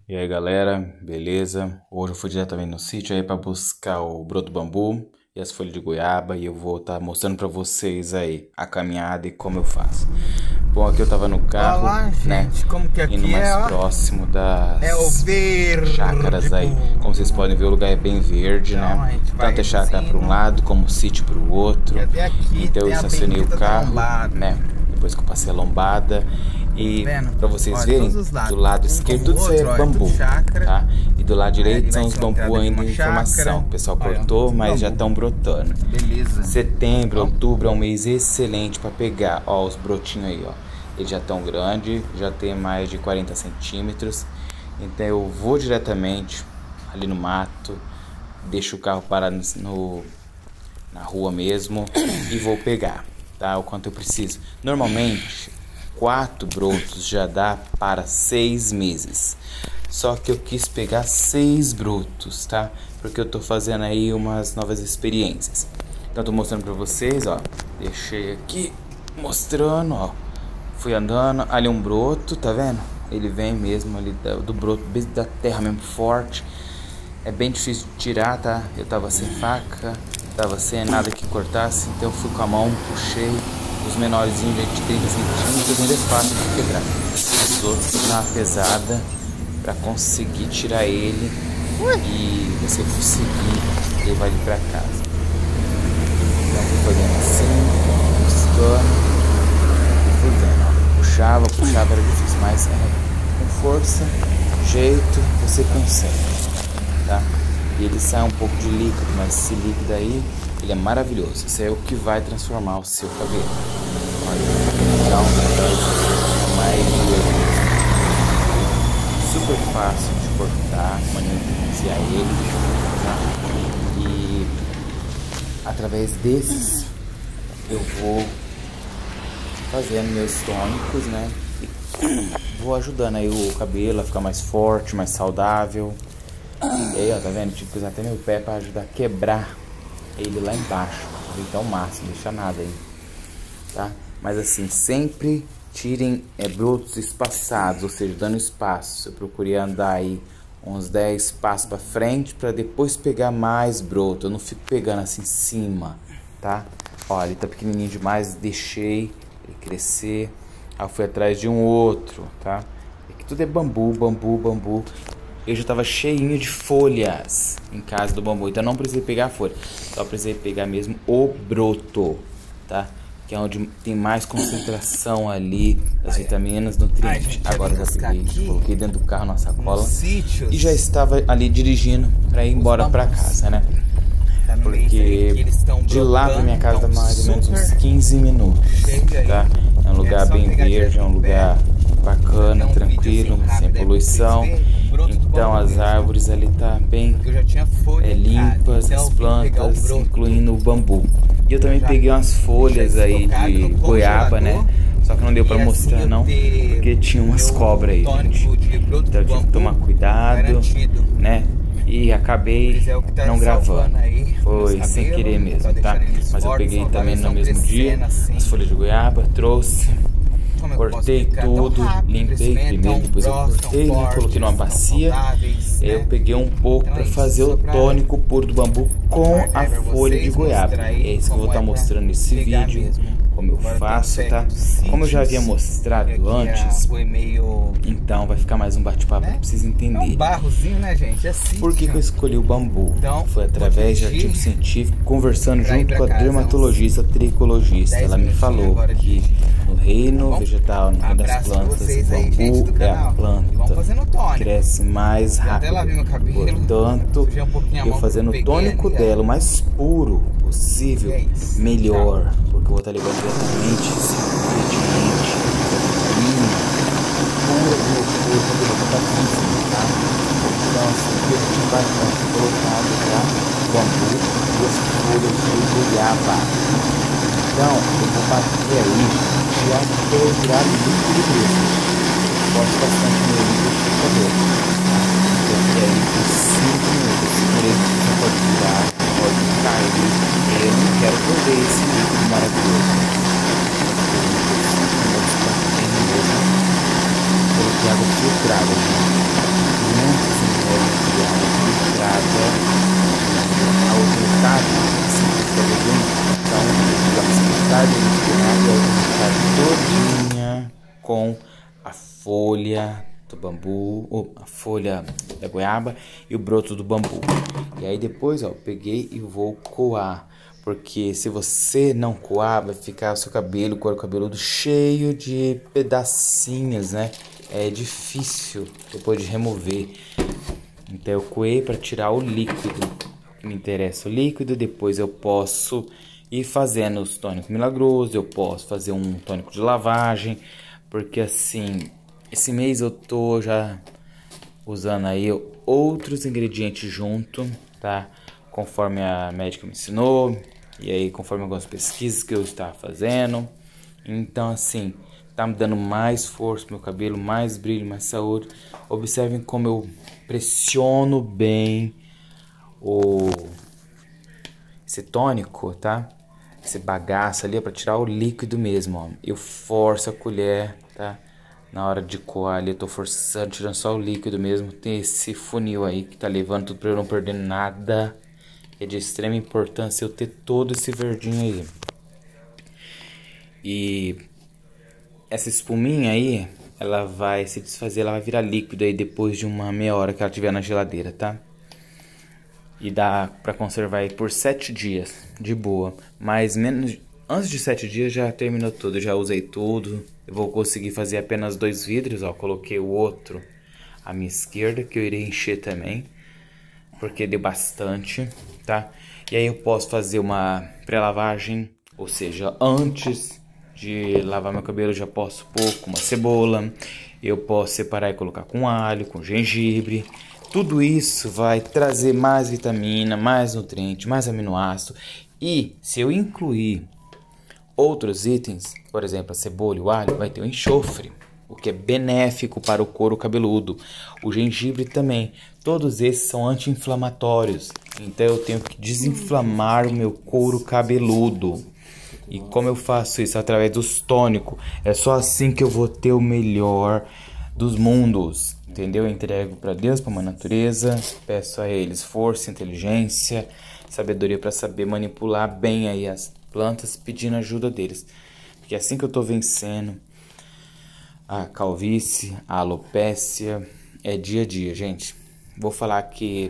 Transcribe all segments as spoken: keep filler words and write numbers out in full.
E aí galera, beleza? Hoje eu fui diretamente no sítio aí para buscar o broto bambu e as folhas de goiaba e eu vou estar mostrando para vocês aí a caminhada e como eu faço. Bom, aqui eu tava no carro, Olá, né? gente, como que aqui Indo mais é, ó? próximo das É o verde chácaras aí. Como vocês podem ver, o lugar é bem verde, Então, a né? gente vai Tanto é chácara para um descendo. lado como o sítio para o outro. E até aqui Então eu tem a estacionei o bendita da carro, lombada. né? Depois que eu passei a lombada. E Tá vendo? pra vocês Olha, verem, todos os lados, do lado um esquerdo como o tudo isso aí outro, é olha, bambu, tudo chácara. tá? E do lado Aí direito ali são vai os ser uma bambu entrada de ainda uma em formação. chácara. O pessoal Olha, cortou, tudo mas já bambu. estão brotando. Beleza. Setembro, Ó. outubro é um mês excelente pra pegar. Ó, os brotinhos aí, ó. Eles já estão grandes, já tem mais de quarenta centímetros. Então eu vou diretamente ali no mato, deixo o carro parado no, na rua mesmo e vou pegar, tá? O quanto eu preciso. Normalmente, quatro brotos já dá para seis meses. Só que eu quis pegar seis brotos, tá? Porque eu tô fazendo aí umas novas experiências. Então eu tô mostrando pra vocês, ó. Deixei aqui, mostrando, ó. Fui andando, ali um broto, tá vendo? Ele vem mesmo ali do, do broto, da terra mesmo, forte. É bem difícil de tirar, tá? Eu tava sem faca, tava sem nada que cortasse, então eu fui com a mão, puxei. Os menorzinhos de trinta centímetros ainda é fácil de quebrar. Os outros dá uma pesada pra conseguir tirar ele e você conseguir levar ele pra casa. Então eu fui fazendo assim, buscando, fui vendo, ó. Puxava, puxava, era difícil, mas é, com força, jeito, você consegue, tá? E ele sai um pouco de líquido, mas esse líquido aí, ele é maravilhoso. Isso é o que vai transformar o seu cabelo. Olha, então, é mais super fácil de cortar, manusear ele, tá? E através desses eu vou fazendo meus tônicos, né? E vou ajudando aí o cabelo a ficar mais forte, mais saudável. E aí, ó, tá vendo? Tive que usar até meu pé pra ajudar a quebrar ele lá embaixo. Então, o máximo, não deixa nada aí, tá? Mas assim, sempre tirem é, brotos espaçados, ou seja, dando espaço. Eu procurei andar aí uns dez passos pra frente pra depois pegar mais broto. Eu não fico pegando assim em cima, tá? Ó, ele tá pequenininho demais, deixei ele crescer. Aí eu fui atrás de um outro, tá? Aqui tudo é bambu, bambu, bambu. Eu já tava cheinho de folhas em casa do bambu, então não precisei pegar a folha, só precisei pegar mesmo o broto, tá? Que é onde tem mais concentração ali das vitaminas, nutrientes. Agora eu já peguei, coloquei dentro do carro na sacola e já estava ali dirigindo para ir embora para casa, né? Porque de lá pra minha casa dá mais ou menos uns quinze minutos, tá? É um lugar bem verde, é um lugar bacana, tranquilo, sem poluição. Então as árvores ali tá bem é, limpas, as plantas, incluindo o bambu. E eu também peguei umas folhas aí de goiaba, né? Só que não deu pra mostrar não, porque tinha umas cobras aí, gente. Então eu tive que tomar cuidado, né? E acabei não gravando. Foi sem querer mesmo, tá? Mas eu peguei também no mesmo dia as folhas de goiaba, trouxe. Cortei tudo, limpei primeiro, depois eu cortei, né, coloquei numa bacia. Eu peguei um pouco para fazer o tônico puro do bambu com a folha de goiaba. É isso que eu vou estar mostrando nesse vídeo, como eu faço, tá? Como eu já havia mostrado antes, então vai ficar mais um bate-papo que precisa entender. Por que que eu escolhi o bambu? Foi através de artigo científico, conversando junto com a dermatologista tricologista. Ela me falou que no reino vegetal, no reino das plantas, o bambu é a planta que cresce mais rápido. Portanto, eu fazendo o tônico dela o mais puro possível, melhor. Porque eu vou estar levando diretamente esse ingrediente, vitamina pura do meu corpo, do meu metabolismo, tá? Então, assim, eu tinha bastante colocado, tá? Bambu e as folhas de goiaba. Então, eu vou bater aí e até virar líquido mesmo. Bote bastante no liquidificador. Bater aí por cinco minutos. Por isso, você pode virar, pode cair. Eu não quero perder esse líquido maravilhoso. Coloquei água filtrada, gente. do bambu, ou a folha da goiaba e o broto do bambu. E aí depois, ó, eu peguei e vou coar. Porque se você não coar, vai ficar o seu cabelo, o couro cabeludo cheio de pedacinhos, né? É difícil depois de remover. Então eu coei para tirar o líquido. Que me interessa o líquido. Depois eu posso ir fazendo os tônicos milagrosos. Eu posso fazer um tônico de lavagem. Porque assim, esse mês eu tô já usando aí outros ingredientes junto, tá? Conforme a médica me ensinou. E aí, conforme algumas pesquisas que eu estava fazendo. Então, assim, tá me dando mais força pro meu cabelo, mais brilho, mais saúde. Observem como eu pressiono bem o esse tônico, tá? Esse bagaço ali é pra tirar o líquido mesmo, ó. Eu forço a colher, tá? Na hora de coar ali, eu tô forçando, tirando só o líquido mesmo. Tem esse funil aí que tá levando tudo pra eu não perder nada. É de extrema importância eu ter todo esse verdinho aí. E essa espuminha aí, ela vai se desfazer, ela vai virar líquido aí depois de uma meia hora que ela estiver na geladeira, tá? E dá pra conservar aí por sete dias, de boa. Mas menos, antes de sete dias já terminou tudo, já usei tudo. Eu vou conseguir fazer apenas dois vidros, ó. Coloquei o outro à minha esquerda, que eu irei encher também. Porque deu bastante, tá? E aí eu posso fazer uma pré-lavagem, ou seja, antes de lavar meu cabelo eu já posso pôr com uma cebola. Eu posso separar e colocar com alho, com gengibre. Tudo isso vai trazer mais vitamina, mais nutriente, mais aminoácido. E se eu incluir outros itens, por exemplo, a cebola e o alho, vai ter o enxofre, o que é benéfico para o couro cabeludo. O gengibre também. Todos esses são anti-inflamatórios. Então eu tenho que desinflamar o meu couro cabeludo. E como eu faço isso? Através dos tônicos. É só assim que eu vou ter o melhor dos mundos. Entendeu? Eu entrego para Deus, para a natureza. Peço a eles força, inteligência, sabedoria para saber manipular bem aí as plantas, pedindo ajuda deles. Porque é assim que eu tô vencendo a calvície, a alopécia, é dia a dia, gente. Vou falar que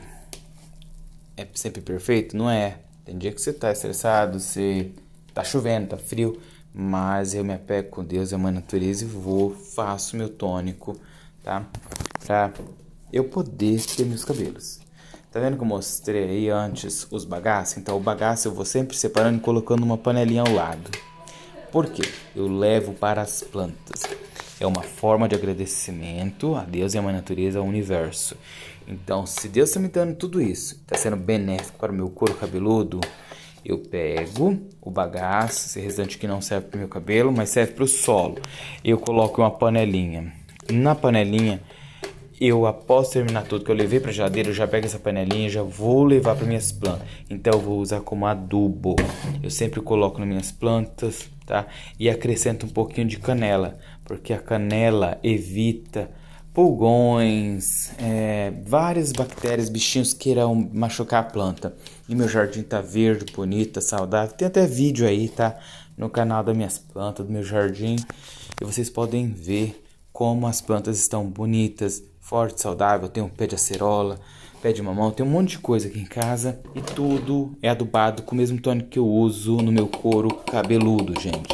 é sempre perfeito? Não é. Tem dia que você tá estressado, você tá chovendo, tá frio, mas eu me apego com Deus, a mãe natureza e vou, faço meu tônico, tá? Pra eu poder ter meus cabelos. Tá vendo que eu mostrei aí antes os bagaços? Então o bagaço eu vou sempre separando e colocando uma panelinha ao lado. Por quê? Eu levo para as plantas. É uma forma de agradecimento a Deus e a mãe natureza, ao universo. Então, se Deus está me dando tudo isso, está sendo benéfico para o meu couro cabeludo, eu pego o bagaço, esse restante que não serve para o meu cabelo, mas serve para o solo. Eu coloco uma panelinha. Na panelinha, eu após terminar tudo que eu levei para a geladeira, eu já pego essa panelinha e já vou levar para minhas plantas. Então, eu vou usar como adubo. Eu sempre coloco nas minhas plantas, tá? E acrescento um pouquinho de canela, porque a canela evita pulgões, é, várias bactérias, bichinhos que irão machucar a planta. E meu jardim tá verde, bonito, tá saudável. Tem até vídeo aí, tá? No canal das minhas plantas, do meu jardim. E vocês podem ver como as plantas estão bonitas, forte, saudável. Tem um pé de acerola, pé de mamão, tem um monte de coisa aqui em casa. E tudo é adubado com o mesmo tônico que eu uso no meu couro cabeludo, gente.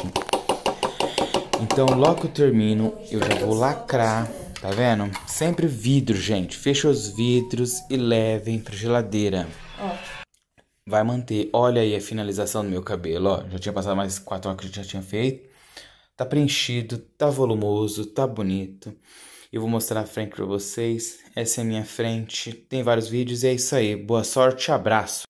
Então, logo que eu termino, eu já vou lacrar. Tá vendo? Sempre vidro, gente. Fecha os vidros e levem pra geladeira. Ó. Vai manter. Olha aí a finalização do meu cabelo, ó. Já tinha passado mais quatro horas que eu já tinha feito. Tá preenchido, tá volumoso, tá bonito. Eu vou mostrar a frente pra vocês. Essa é a minha frente. Tem vários vídeos e é isso aí. Boa sorte, abraço.